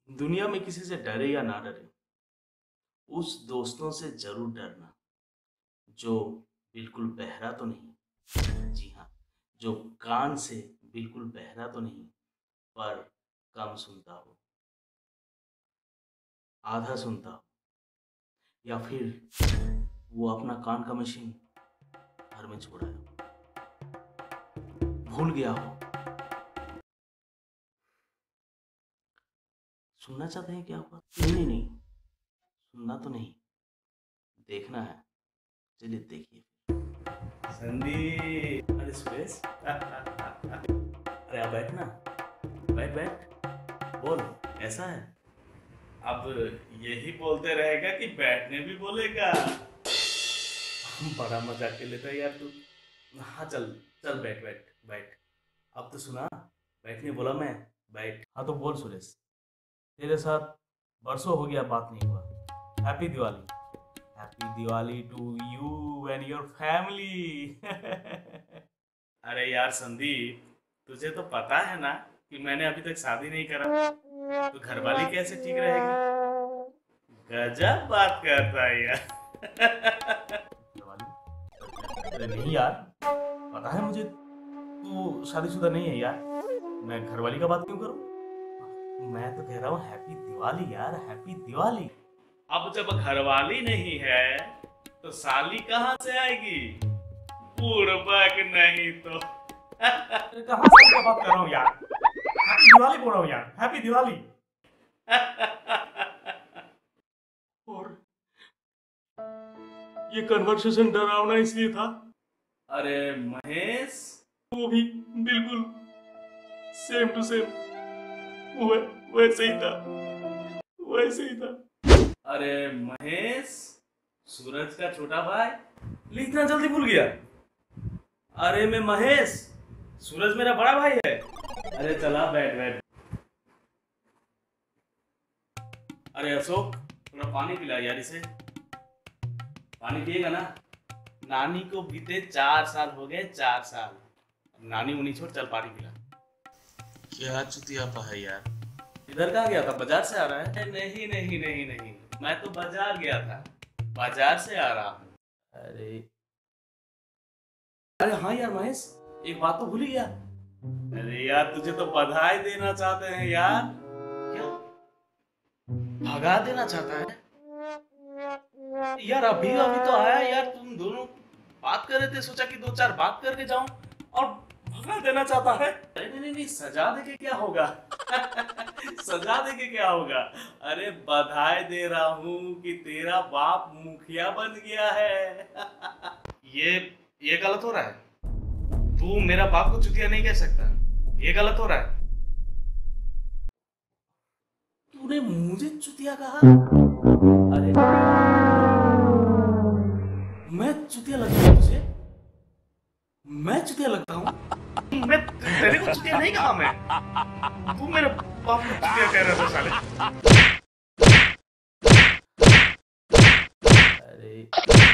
दुनिया में किसी से डरे या ना डरे, उस दोस्तों से जरूर डरना जो बिल्कुल बहरा तो नहीं। जी हाँ, जो कान से बिल्कुल बहरा तो नहीं, पर कम सुनता हो, आधा सुनता हो, या फिर वो अपना कान का मशीन घर में छोड़ा है, भूल गया हो। सुनना चाहते हैं क्या हुआ? नहीं नहीं नहीं, सुनना तो नहीं, देखना है। चलिए देखिए। संदीप, अरे सुरेश, अरे आप बैठ ना, बैठ बैठ, बोल, ऐसा है। अब यही बोलते रहेगा कि बैठने भी बोलेगा। बड़ा मजाक के लेता है यार तू। हाँ चल चल, बैठ बैठ बैठ। अब तो सुना, बैठने बोला मैं, बैठ। हाँ तो बोल सुरेश, तेरे साथ बरसों हो गया बात नहीं हुआ। Happy Diwali. Happy Diwali to you and your family. अरे यार संदीप, तुझे तो पता है ना कि मैंने अभी तक शादी नहीं करा, तो घरवाली कैसे ठीक रहेगी? गजब बात करता है यार। दिवाली? अरे नहीं यार, पता है मुझे तू शादीशुदा नहीं है यार। मैं घरवाली का बात क्यों करूं? मैं तो कह रहा हूँ हैप्पी दिवाली यार, हैप्पी दिवाली। अब जब घरवाली नहीं है तो साली कहाँ से आएगी? बुड़बक नहीं तो। अरे कहाँ से मैं बात कर रहा हूँ यार? हैप्पी दिवाली बोल रहा हूँ यार, हैप्पी दिवाली। और ये कन्वर्सेशन डरावना इसलिए था। अरे महेश, वो भी बिल्कुल सेम टू सेम वैसे ही था, वैसे ही था। अरे महेश, सूरज का छोटा भाई, ले इतना जल्दी भूल गया? अरे मैं महेश, सूरज मेरा बड़ा भाई है। अरे चला बैठ बैठ। अरे अशोक, थोड़ा पानी पिला यार इसे। पानी पिएगा ना? नानी को बीते 4 साल हो गए, 4 साल। नानी उन्हीं छोड़, चल पानी पिला। क्या चुतियापा है यार। इधर कहाँ गया था? बाजार से आ रहा है? नहीं नहीं नहीं नहीं, मैं तो बाजार गया था, बाजार से आ रहा हूँ। अरे अरे हाँ यार महेश, एक बात तो भूल ही गया। अरे यार तुझे तो बधाई देना चाहते हैं यार। क्या भगा देना चाहता है? यार अभी अभी तो आया यार, तुम दोनों बात कर रहे थे, सोचा कि 2-4 बात करके जाऊं, और भगा देना चाहता है? अरे नहीं नहीं नहीं, सजा दे के क्या होगा? सजा दे के क्या होगा? अरे बधाई दे रहा हूँ कि तेरा बाप मुखिया बन गया है। ये गलत हो रहा है। तू मेरा बाप को चुतिया नहीं कह सकता, ये गलत हो रहा है। तूने मुझे चुतिया कहा? अरे मैं चुतिया लगता हूँ तुझे? मैं चुतिया लगता हूँ? मैं तेरे को चुतिया नहीं कहा मैं। तू मेरे बाप को चुतिया कह रहा था साले। अरे